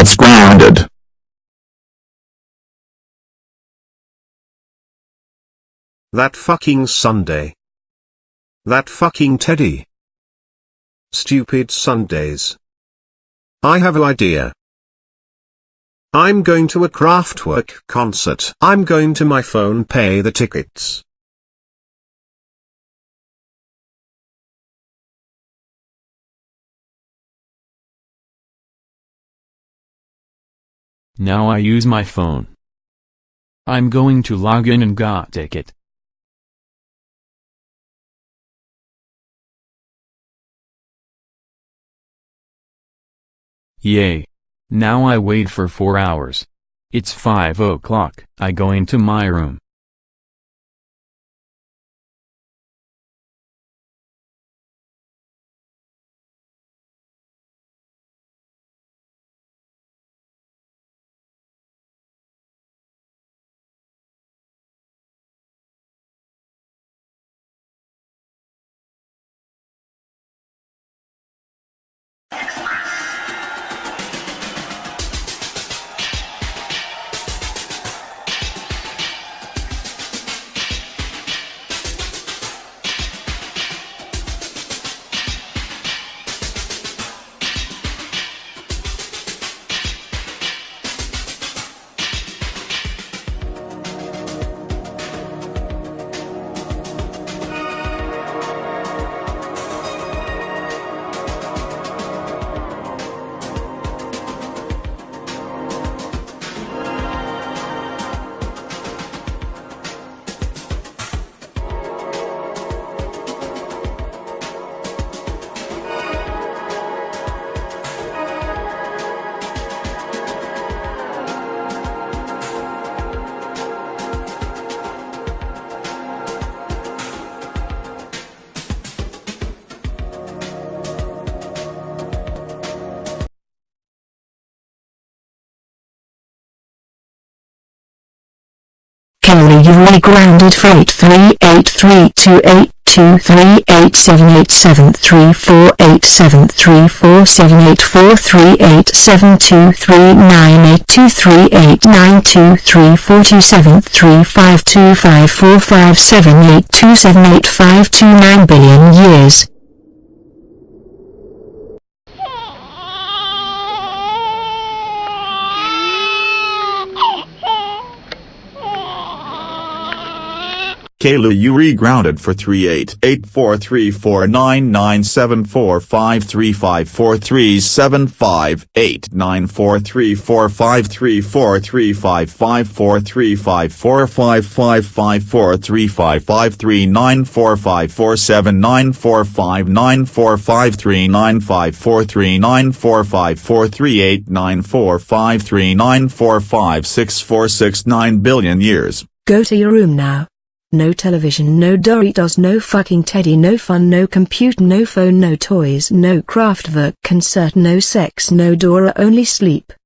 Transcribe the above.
gets grounded. That fucking Sunday. That fucking Teddy. Stupid Sundays. I have an idea. I'm going to a Kraftwerk concert. I'm going to my phone pay the tickets. Now I use my phone. I'm going to log in and got ticket. Yay. Now I wait for 4 hours. It's 5 o'clock. I go into my room. Kelly, you're grounded for 8382382387238923892347825255782785259 billion years. Kayla, you regrounded for 38843997453354353945394543945394539453945646 billion years. Go to your room now. No television, no Doritos, no fucking Teddy, no fun, no compute, no phone, no toys, no Kraftwerk concert, no sex, no Dora, only sleep.